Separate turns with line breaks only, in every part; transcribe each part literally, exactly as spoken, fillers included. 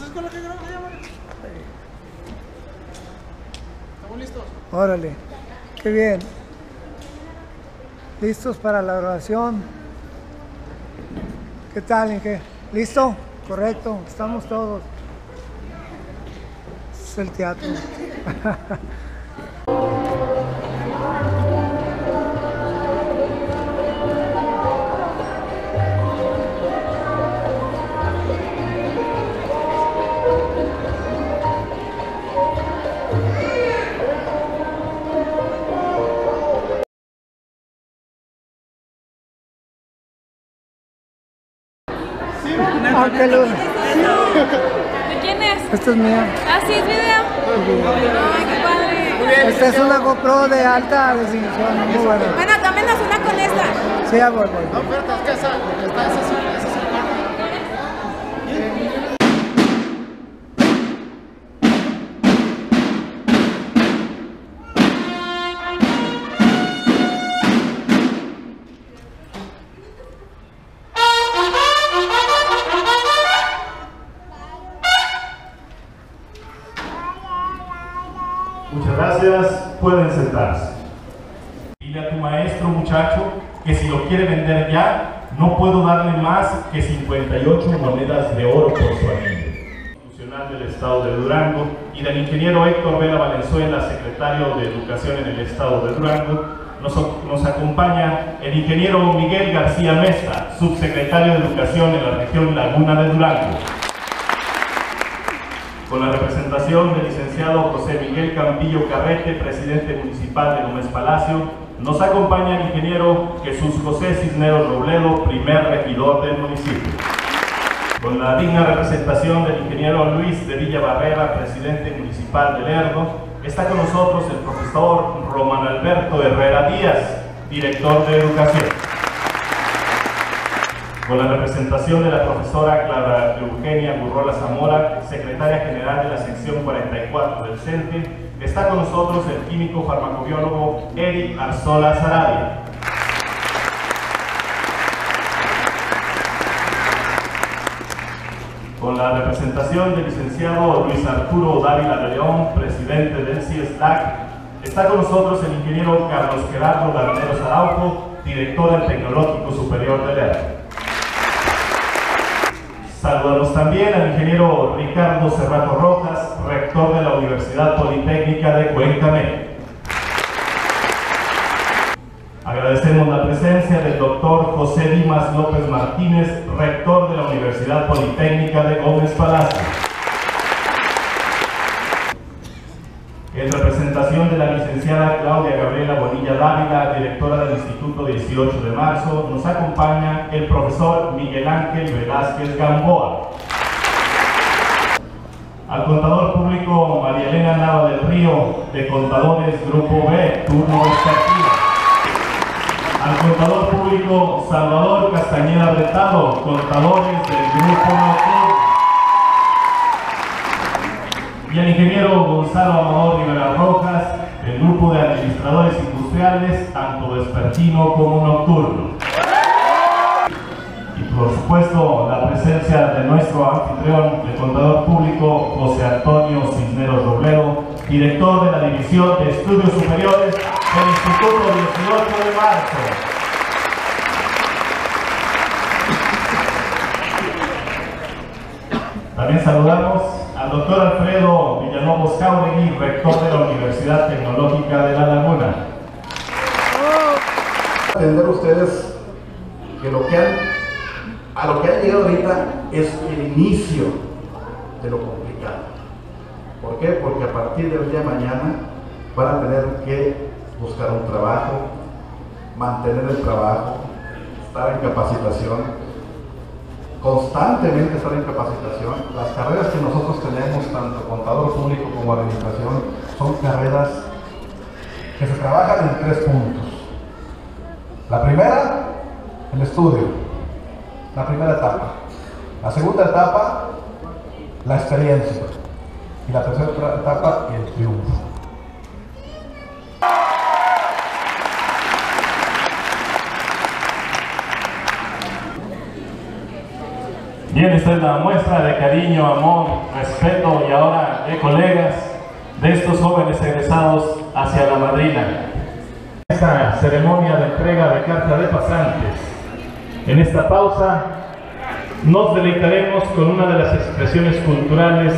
con la que grabamos allá, Mario? ¿Estamos listos?
Órale, qué bien. ¿Listos para la grabación? ¿Qué tal, Inge? ¿Listo? Correcto, estamos todos. Es el teatro. Aunque lo...
¿De quién es?
Esta es mía.
Ah, sí, es video. Ay, qué padre.
Esta es una GoPro de alta definición, muy buena.
Bueno, tómenos una con esta.
Sí, ya voy, voy.
No, espérate, es que esa, esta, esa, esa, esa es el cuarto.
Muchas gracias, pueden sentarse. Dile a tu maestro, muchacho, que si lo quiere vender ya, no puedo darle más que cincuenta y ocho monedas de oro por su anillo. Institucional del Estado de Durango y del ingeniero Héctor Vela Valenzuela, secretario de Educación en el Estado de Durango, nos, nos acompaña el ingeniero Miguel García Mesa, subsecretario de Educación en la región Laguna de Durango. Con la representación del licenciado José Miguel Campillo Carrete, presidente municipal de Gómez Palacio, nos acompaña el ingeniero Jesús José Cisneros Robledo, primer regidor del municipio. Con la digna representación del ingeniero Luis de Villa Barrera, presidente municipal de Lerdo, está con nosotros el profesor Román Alberto Herrera Díaz, director de Educación. Con la representación de la profesora Clara Eugenia Burrola Zamora, secretaria general de la sección cuarenta y cuatro del CENTE, está con nosotros el químico farmacobiólogo Eric Arzola Sarabia. Con la representación del licenciado Luis Arturo Dávila de León, presidente del C I E S D A C, está con nosotros el ingeniero Carlos Gerardo Garneros Araujo, director del Tecnológico Superior de Lerdo. Saludamos también al ingeniero Ricardo Cerrato Rojas, rector de la Universidad Politécnica de Cuenca, México. Agradecemos la presencia del doctor José Dimas López Martínez, rector de la Universidad Politécnica de Gómez Palacio. En representación de la licenciada Claudia Gabriela Bonilla Dávila, directora del Instituto dieciocho de marzo, nos acompaña el profesor Miguel Ángel Velázquez Gamboa. Al contador público María Elena Nava del Río, de Contadores Grupo B, turno expertiva. Al contador público Salvador Castañeda Retado, contadores del Grupo Nocturno. Y el ingeniero Gonzalo Amador Rivera Rojas, del grupo de administradores industriales, tanto vespertino como nocturno. Y por supuesto, la presencia de nuestro anfitrión, el contador público José Antonio Cisneros Robledo, director de la División de Estudios Superiores del Instituto dieciocho de marzo. También saludamos al doctor Alfredo Villalobos Jauregui, rector de la Universidad Tecnológica de La Laguna.
Entender ustedes que lo que han, a lo que han llegado ahorita es el inicio de lo complicado. ¿Por qué? Porque a partir del día de mañana van a tener que buscar un trabajo, mantener el trabajo, estar en capacitación, constantemente estar en capacitación. Las carreras que nosotros tenemos, tanto contador público como administración, son carreras que se trabajan en tres puntos. La primera, el estudio, la primera etapa. La segunda etapa, la experiencia. Y la tercera etapa, el triunfo.
Bien, esta es la muestra de cariño, amor, respeto y ahora de colegas de estos jóvenes egresados hacia la madrina. Esta ceremonia de entrega de carta de pasantes. En esta pausa nos deleitaremos con una de las expresiones culturales.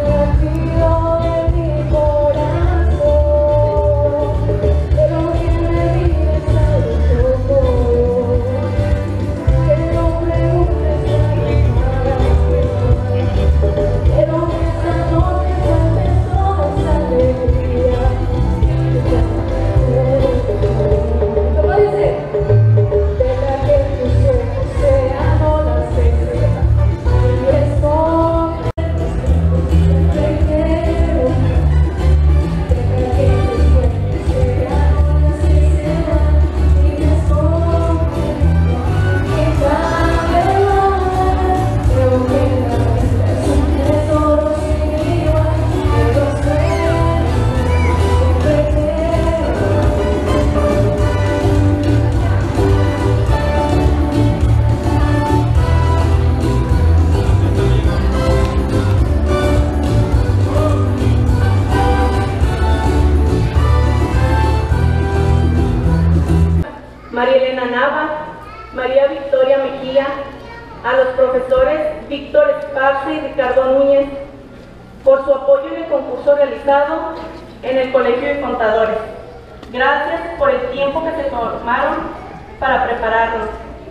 María Elena Nava, María Victoria Mejía, a los profesores Víctor Esparce y Ricardo Núñez por su apoyo en el concurso realizado en el Colegio de Contadores. Gracias por el tiempo que se tomaron para prepararnos.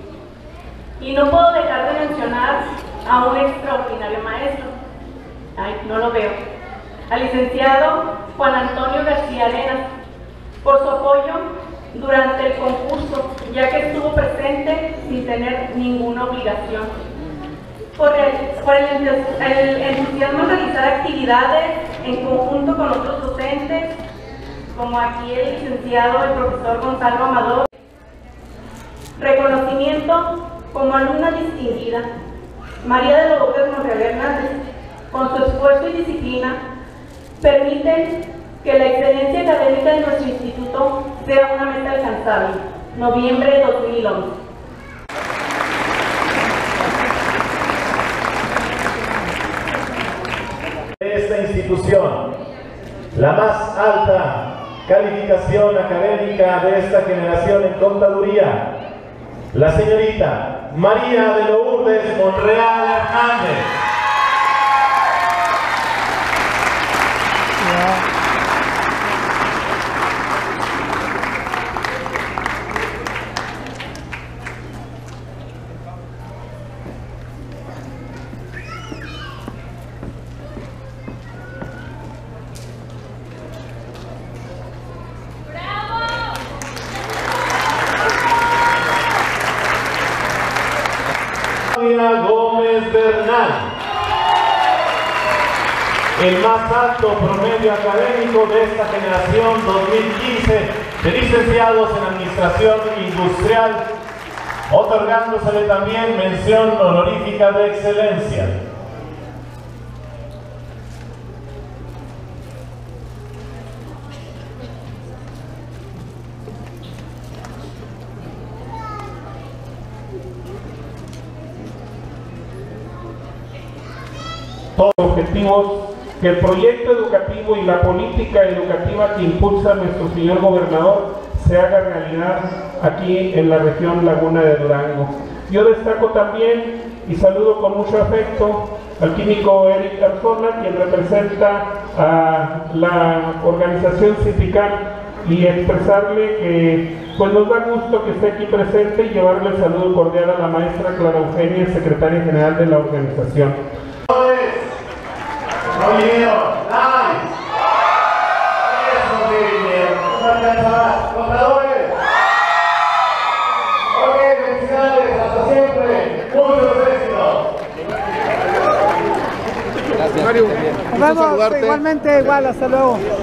Y no puedo dejar de mencionar a un extraordinario maestro, ay, no lo veo, al licenciado Juan Antonio García Arenas, por su apoyo durante el concurso, ya que estuvo presente sin tener ninguna obligación. Por el, por el, el entusiasmo de realizar actividades en conjunto con otros docentes, como aquí el licenciado, el profesor Gonzalo Amador. Reconocimiento como alumna distinguida, María de Lourdes Monreal Hernández, con su esfuerzo y disciplina, permiten que la excelencia académica de nuestro instituto sea una meta alcanzable. Noviembre de dos mil once.
Esta institución, la más alta calificación académica de esta generación en contaduría, la señorita María de Lourdes Monreal Hernández. Gómez Bernal, el más alto promedio académico de esta generación dos mil quince de licenciados en Administración Industrial, otorgándosele también mención honorífica de excelencia.
Todos los objetivos que el proyecto educativo y la política educativa que impulsa nuestro señor gobernador se haga realidad aquí en la región Laguna de Durango. Yo destaco también y saludo con mucho afecto al químico Eric Arzona, quien representa a la organización sindical, y expresarle que pues nos da gusto que esté aquí presente y llevarle el saludo cordial a la maestra Clara Eugenia, secretaria general de la organización.
¡No vinieron! ¡Nice! ¡Eso sí vinieron! ¡Una alcanza más! ¡Contadores! ¡Ok, felicidades! ¡Hasta siempre! ¡Muchos éxitos!
Gracias. Nos vemos, igualmente, igual, hasta luego.